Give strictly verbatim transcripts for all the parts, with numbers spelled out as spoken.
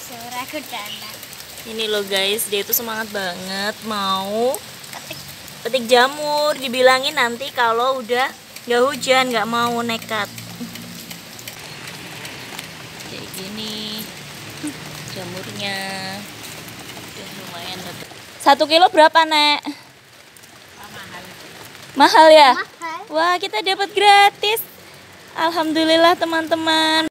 Ini loh guys, dia itu semangat banget mau petik, petik jamur. Dibilangin nanti kalau udah nggak hujan, nggak mau nekat. Kayak gini jamurnya udah lumayan dapat. Satu kilo berapa, Nek? Mahal. Mahal ya? Mahal. Wah, kita dapat gratis. Alhamdulillah teman-teman.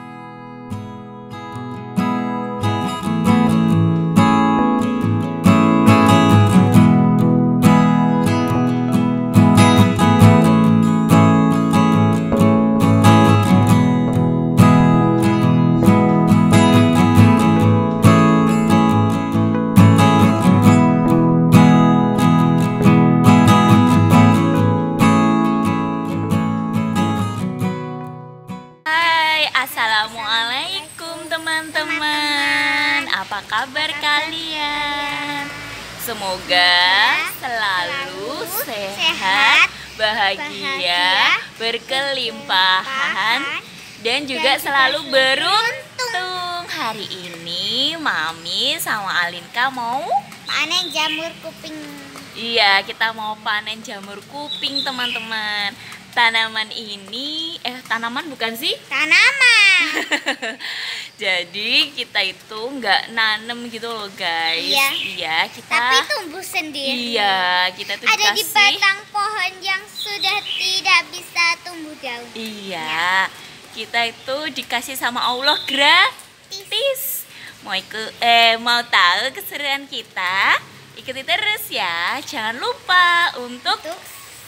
Assalamualaikum teman-teman. Apa kabar kalian? Semoga selalu sehat, bahagia, berkelimpahan, dan juga selalu beruntung. Hari ini Mami sama Alinka mau panen jamur kuping. Iya, kita mau panen jamur kuping teman-teman. Tanaman ini, eh tanaman bukan sih? Tanaman. Jadi kita itu nggak nanem gitu loh guys. Iya. Iya kita. Tapi tumbuh sendiri. Iya kita tuh ada dikasih. Di batang pohon yang sudah tidak bisa tumbuh daun. Iya. Kita itu dikasih sama Allah gratis. Mau ikut, eh mau tahu keseruan kita? Ikuti terus ya. Jangan lupa untuk, Untuk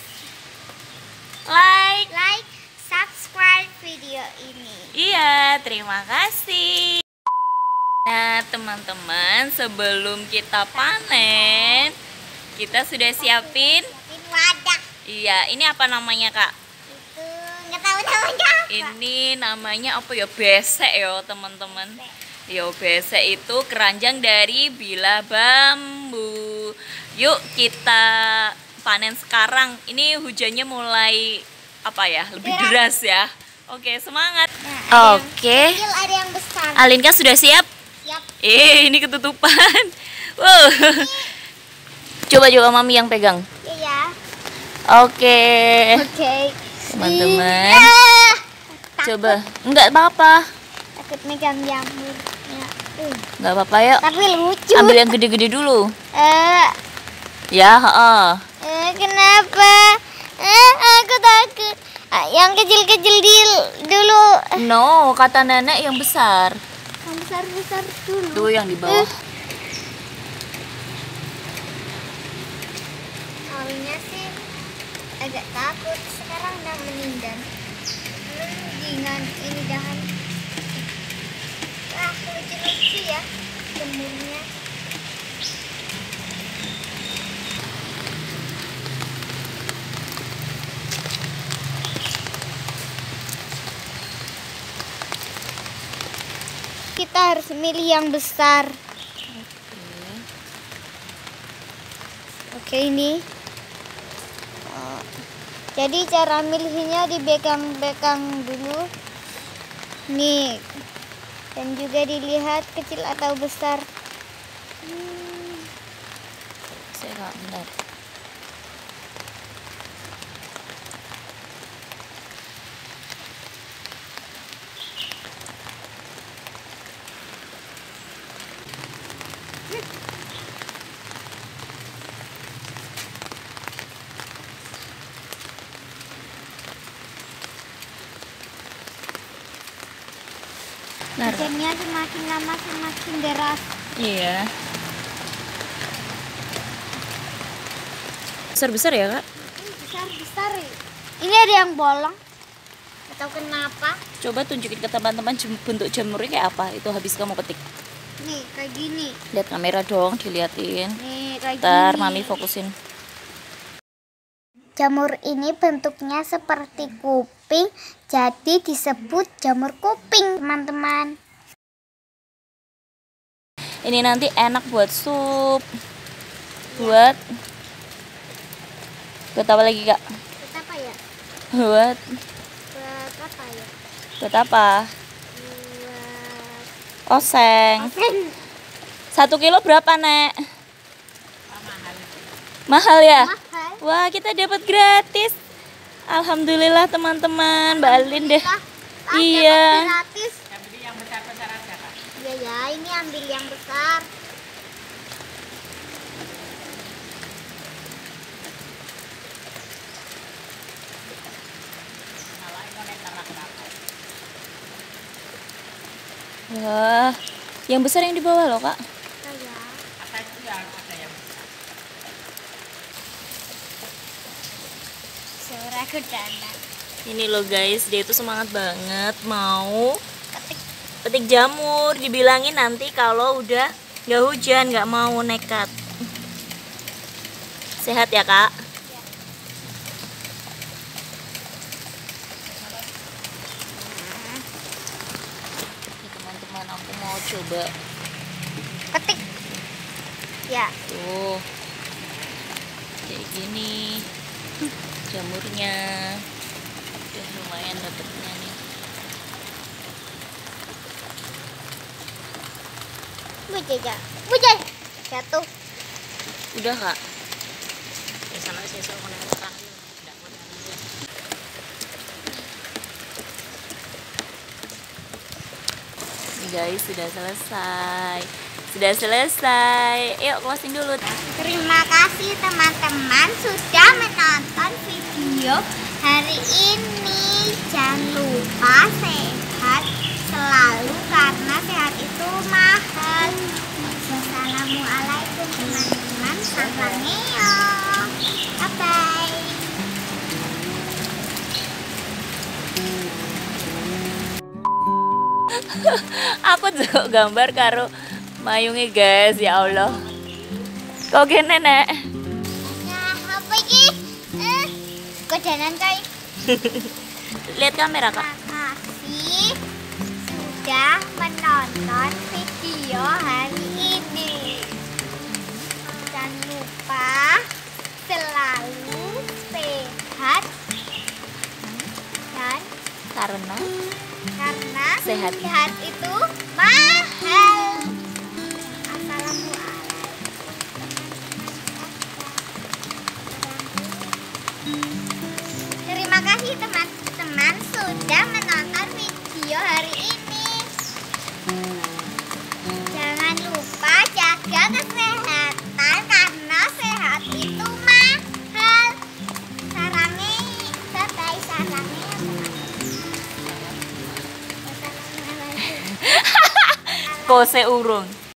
like. like, subscribe video ini. Iya, terima kasih. Nah, teman-teman, sebelum kita panen, kita sudah siapin. Siapin wadah. Iya, ini apa namanya, Kak? Itu nggak tahu namanya apa. Ini namanya apa ya? Besek ya, teman-teman. Yo, besek itu keranjang dari bilah bambu. Yuk, kita panen sekarang. Ini hujannya mulai apa ya? Lebih deras ya. Oke, semangat. Nah, Oke. Kecil ada yang besar. Alinka sudah siap? Siap. Eh, ini ketutupan. Wow. Coba coba Mami yang pegang. Iya. Oke. Oke. Teman-teman. Iya. Coba. Enggak apa-apa. Takut megang jamur. Ya. Uh. Enggak apa-apa ya. Tapi lucu. Ambil yang gede-gede dulu. Eh, Ya, heeh. eh, kenapa? Eh, aku takut. Ah, yang kecil-kecil di- dulu. No, kata nenek yang besar. Yang besar-besar dulu. Tuh yang di bawah. Awalnya sih agak takut, sekarang udah meninggal. Hmm, dengan ini dahan. Wah, lucu-lucu ya jamurnya. Kita harus milih yang besar. Oke, ini. Oh, jadi cara milihnya dipegang-pegang dulu. Nih. Dan juga dilihat kecil atau besar. Hmm. Saya enggak benar. Hujannya semakin lama semakin deras. Iya. Besar-besar ya, Kak? Besar-besar. Ini ada yang bolong. Atau kenapa? Coba tunjukin ke teman-teman jem- bentuk jamurnya kayak apa. Itu habis kamu petik. Nih, kayak gini. Lihat kamera dong, diliatin. Nih, kayak Ntar gini. Mami fokusin. Jamur ini bentuknya seperti kuping, jadi disebut jamur kuping, teman-teman. Ini nanti enak buat sup. Buat Buat apa lagi, Kak? Buat apa ya? Buat Buat apa ya? Buat apa? Buat Oseng. Oseng. Satu kilo berapa, Nek? mahal. Mahal ya? Mahal. Wah, kita dapat gratis. Alhamdulillah teman-teman, Mbak Alin deh. Ah, Iya. dapat gratis. Yang beli yang besar-besar aja, Kak. Iya ya, ini ambil yang besar. Kalau ini naik tanah berapa? Wah, yang besar yang di bawah loh, Kak. Oh ya. Apa itu yang ada yang besar? Suara kedana. Ini loh guys, dia itu semangat banget mau Ketik. petik jamur. Dibilangin nanti kalau udah nggak hujan, nggak mau nekat. Sehat ya, Kak? Nih, teman-teman, aku mau coba Ketik. Ya. tuh kayak gini jamurnya. Udah lumayan dapetnya nih. Bujaya. Bujay. Jatuh. Udah, Kak. Ya sama sesok kena terang. Tidak mau ambil. Nih guys, sudah selesai. Sudah selesai. Yuk closing dulu. Terima kasih teman-teman sudah menonton video hari ini. Jangan lupa sehat selalu karena sehat itu mahal. Wassalamualaikum teman-teman. Sampaneo. Bye bye. Aku juga gambar karo mayunge guys, ya Allah. Kok gini, Nek? Nah, apa ini? Eh, kedanan kai. Lihat kamera, Kak. Terima kasih sudah menonton video hari ini. Jangan lupa selalu sehat dan Karena karena Sehat. sehat itu mahal. Assalamualaikum. Terima kasih teman-teman sudah menonton video hari ini. Jangan lupa jaga kesehatan karena sehat itu mahal. Sarangnya, bye-bye sarangnya. pose urung.